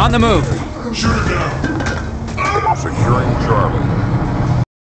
On the move. Shoot it down. Securing Charlie.